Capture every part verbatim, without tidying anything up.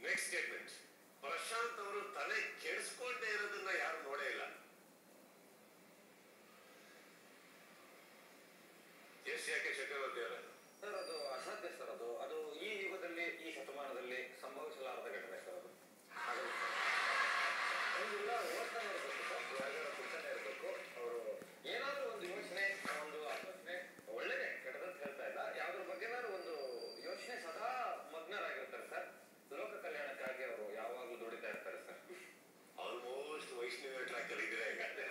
Next statement. Prashant ಅವರು ತಲೆ ಕೆಡಿಸ್ಕೊಂಡೇ ಇರೋದನ್ನ ಯಾರು ನೋಡೇ ಇಲ್ಲ. ಎಸ್ ಯಾಕೆ ಚಕ್ರವರ್ತಿ ಅವರ ಸರ್ ಅದು ಅಸಾಧ್ಯ ಸರ್. ಅದು ಅದು ಈ ಯುಗದಲ್ಲಿ ಈ ಶತಮಾನದಲ್ಲಿ ಸಂಭವಿಸಲಾರದ ಘಟನೆ ಸರ್. ಅದು ಒಂದಿಲ್ಲ ಓದ್ತಾನೆ ಇರಬೇಕು ಸರ್, ಯಾವ್ದಾರ ಪುಸ್ತಕ ಇರಬೇಕು. ಅವರು ಏನಾದ್ರೂ ಒಂದು ಯೋಚನೆ, ಒಂದು ಆಲೋಚನೆ, ಒಳ್ಳೆದೇ ಕೆಟ್ಟದಂತ ಹೇಳ್ತಾ ಇಲ್ಲ, ಯಾವ್ದ್ರ ಬಗ್ಗೆನಾದ್ರು ಒಂದು ಯೋಚನೆ ಸದಾ ಮಗ್ನರಾಗಿರ್ತಾರೆ ಸರ್. ಲೋಕ ಕಲ್ಯಾಣಕ್ಕಾಗಿ ಅವರು ಯಾವಾಗಲೂ ದುಡಿತಾ ಇರ್ತಾರೆ ಸರ್. ಆಲ್ಮೋಸ್ಟ್ ವೈಷ್ಣವ ಟ್ರ್ಯಾಕ್ ಅಲ್ಲಿ ಇದ್ರೆ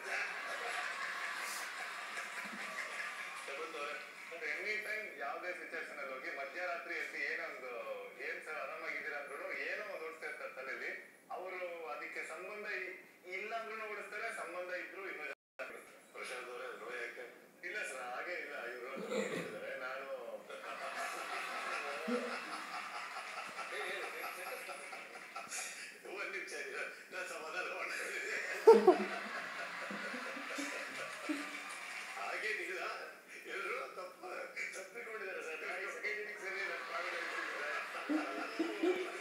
ಎನಿ ಟೈಮ್ ಯಾವುದೇ ಸಿಚುವೇಶನ್ ಅಲ್ಲಿ ಹೋಗಿ ಮಧ್ಯರಾತ್ರಿ ಎದ್ದು ಏನೋ ಒಂದು ಏನ್ ಸರ್ ಆರಾಮಾಗಿದ್ದೀರಾ ಅಂದ್ರೂ ಏನೋ ಒಂದು ಓಡಿಸ್ತಾ ಇರ್ತಾರೆ ತಲೆಯಲ್ಲಿ. ಅವರು ಅದಕ್ಕೆ ಸಂಬಂಧ ಇಲ್ಲ ಅಂದ್ರೂ ಓಡಿಸ್ತಾರೆ, ಸಂಬಂಧ ಇದ್ರು ಇನ್ನೂ ಪ್ರಶಾಂತ್ ಅವರೇ ನೋ ಯಾಕೆ ಇಲ್ಲ ಸರ್, ಹಾಗೆ ಇಲ್ಲ. ಇವರು ಹೇಳಿದ್ದಾರೆ ನಾನು ಒಂದ್ ನಿಮಿಷ ನಾನು ಸಮಾಧಾನ ಮಾಡ್ತೀನಿ. ಹಾಗೇನಿಲ್ಲ, ಎಲ್ಲರೂ ತಪ್ಪ ತಪ್ಪಿಕೊಂಡಿದ್ದಾರೆ ಸರ್. ಸರಿ